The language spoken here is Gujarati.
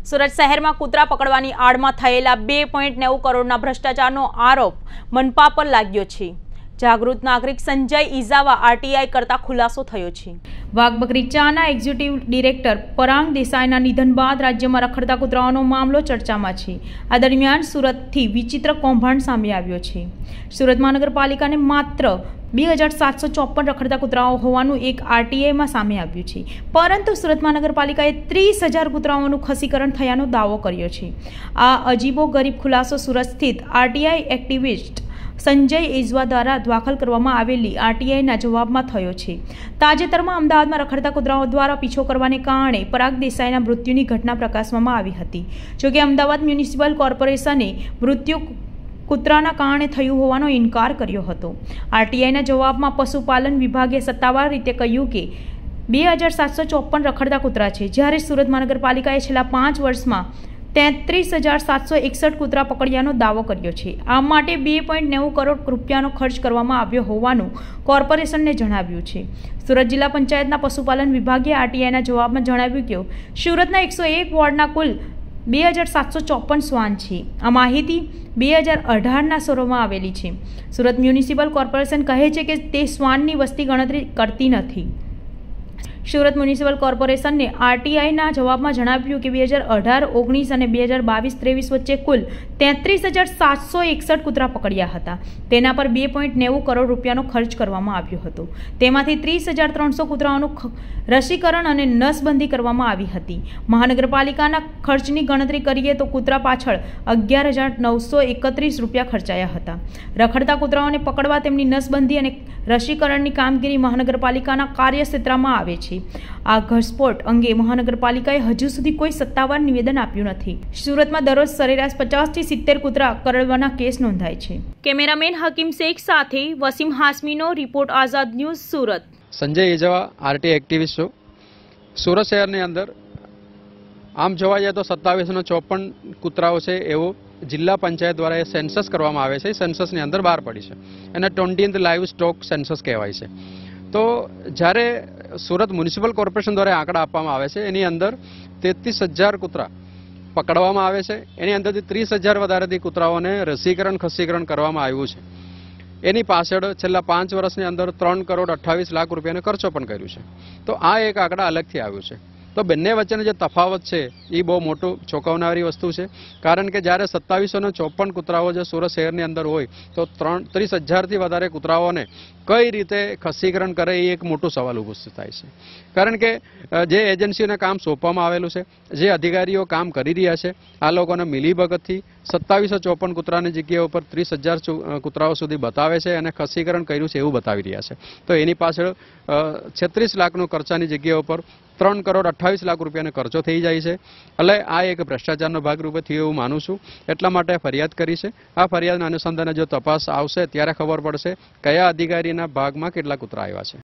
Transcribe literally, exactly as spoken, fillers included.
સુરત શહેરમાં કૂતરા પકડવાની આડમાં થયેલા બે પોઈન્ટ નેવું કરોડના ભ્રષ્ટાચારનો આરોપ મનપા પર લાગ્યો છે। જાગૃત નાગરિક સંજય ઇઝાવા આરટીઆઈ કરતા ખુલાસો થયો છે। વાઘ બગીચાના એક્ઝિક્યુટિવ ડિરેક્ટર પરાંગ દેસાઈના નિધન બાદ રાજ્યમાં રખડતા કૂતરાઓનો મામલો ચર્ચામાં છે। આ દરમિયાન સુરતથી વિચિત્ર કૌભાંડ સામે આવ્યો છે। સુરત મહાનગરપાલિકાને માત્ર બે હજાર સાતસો ચોપન રખડતા કૂતરાઓ હોવાનું એક આરટીઆઈમાં સામે આવ્યું છે, પરંતુ સુરત મહાનગરપાલિકાએ ત્રીસ હજાર કૂતરાઓનું ખસીકરણ થયાનો દાવો કર્યો છે। આ અજીબો ગરીબ ખુલાસો સુરત સ્થિત આરટીઆઈ એક્ટિવિસ્ટ સંજય ઇઝવા દ્વારા દાખલ કરવામાં આવેલી આરટીઆઈના જવાબમાં થયો છે। તાજેતરમાં અમદાવાદમાં રખડતા કૂતરાઓ દ્વારા પીછો કરવાને કારણે પરાગ દેસાઈના મૃત્યુની ઘટના પ્રકાશમાં આવી હતી। જોકે અમદાવાદ મ્યુનિસિપલ કોર્પોરેશને મૃત્યુ કૂતરાના કારણે થયું હોવાનો ઇનકાર કર્યો હતો। આરટીઆઈના જવાબમાં પશુપાલન વિભાગે સત્તાવાર રીતે કહ્યું કે બે હજાર સાતસો ચોપન રખડતા કૂતરા છે, જ્યારે સુરત મહાનગરપાલિકાએ છેલ્લા પાંચ વર્ષમાં તેત્રીસ હજાર સાતસો એકસઠ કૂતરા પકડ્યાનો દાવો કર્યો છે। આ માટે બે પોઈન્ટ નેવું કરોડ રૂપિયાનો ખર્ચ કરવામાં આવ્યો હોવાનું કોર્પોરેશનને જણાવ્યું છે। સુરત જિલ્લા પંચાયતના પશુપાલન વિભાગે આરટીઆઈના જવાબમાં જણાવ્યું કે સુરતના એકસો એક વોર્ડના કુલ બે હજાર સાતસો ચોપન શ્વાન છે। આ માહિતી બે હજાર અઢારના સ્વરોમાં આવેલી છે। સુરત મ્યુનિસિપલ કોર્પોરેશન કહે છે કે તે શ્વાનની વસ્તી ગણતરી કરતી નથી। સુરત મ્યુનિસિપલ કોર્પોરેશનને આરટીઆઈના જવાબમાં જણાવ્યું કે બે હજાર અઢાર ઓગણીસ અને બે હજાર બાવીસ ત્રેવીસ વચ્ચે કુલ તેત્રીસ હજાર સાતસો એકસઠ કૂતરા પકડ્યા હતા। તેના પર બે પોઈન્ટ નેવું કરોડ રૂપિયાનો ખર્ચ કરવામાં આવ્યો હતો। તેમાંથી ત્રીસ હજાર ત્રણસો કૂતરાઓનું રસીકરણ અને નસબંધી કરવામાં આવી હતી। મહાનગરપાલિકાના ખર્ચની ગણતરી કરીએ તો કૂતરા પાછળ અગિયાર હજાર નવસો એકત્રીસ રૂપિયા ખર્ચાયા હતા। રખડતા કૂતરાઓને પકડવા તેમની નસબંધી અને રસીકરણની કામગીરી મહાનગરપાલિકાના કાર્યક્ષેત્રમાં આવે છે। આ ઘટસ્ફોટ અંગે મહાનગરપાલિકાએ હજુ સુધી કોઈ સત્તાવાર નિવેદન આપ્યું નથી। સુરતમાં દરરોજ સરેરાશ પચાસ થી સિત્તેર કૂતરા કરડવાના કેસ નોંધાય છે। કેમેરામેન હકીમ શેખ સાથે વસીમ હાસમીનો report, Azad news, Surat. Sanjay Izhava RTI activist છું। સુરત શહેરની અંદર આમ જોવા જાય તો સત્તાવીસો ચોપન કૂતરાઓ છે એવું જિલ્લા પંચાયત દ્વારા એ સેન્સસ કરવામાં આવે છે। સેન્સસની અંદર બહાર પડી છે અને ટ્વેન્ટીન્થ લાઈવ સ્ટોક સેન્સસ કહેવાય છે। તો જ્યારે સુરત મ્યુનિસિપલ કોર્પોરેશન દ્વારા આંકડા આપવામાં આવે છે એની અંદર તેત્રીસ હજાર કૂતરા પકડવામાં આવે છે। એની અંદરથી ત્રીસ હજાર વધારેથી કૂતરાઓને રસીકરણ ખસીકરણ કરવામાં આવ્યું છે। એની પાછળ છેલ્લા પાંચ વર્ષની અંદર ત્રણ કરોડ અઠ્ઠાવીસ લાખ રૂપિયાનો ખર્ચો પણ કર્યું છે। તો આ એક આંકડા અલગથી આવ્યું છે। તો બંને વચ્ચેનો જે તફાવત છે એ બહુ મોટું ચોંકાવનારી વસ્તુ છે, કારણ કે જ્યારે સત્તાવીસો ને ચોપન કૂતરાઓ જે સુરત શહેરની અંદર હોય તો ત્રણ ત્રીસ હજારથી વધારે કૂતરાઓને કઈ રીતે ખસીકરણ કરે એ એક મોટો સવાલ ઊભો થાય છે। કારણ કે જે એજન્સીઓને કામ સોંપવામાં આવેલું છે, જે અધિકારીઓ કામ કરી રહ્યા છે, આ લોકોને મિલીભગતથી સત્તાવીસો ચોપન કૂતરાની જગ્યા ઉપર ત્રીસ હજાર કૂતરાઓ સુધી બતાવે છે અને ખસીકરણ કર્યું છે એવું બતાવી રહ્યા છે। તો એની પાછળ છત્રીસ લાખનો ખર્ચાની જગ્યા ઉપર ત્રણ કરોડ અઠ્ઠાવીસ લાખ રૂપિયાનો ખર્ચો થઈ જાય છે। એટલે આ એક ભ્રષ્ટાચારનો ભાગરૂપે થયું એવું માનું છું, એટલા માટે ફરિયાદ કરી છે। આ ફરિયાદના અનુસંધાને જો તપાસ આવશે ત્યારે ખબર પડશે કયા અધિકારીના ભાગમાં કેટલા કૂતરા આવ્યા છે।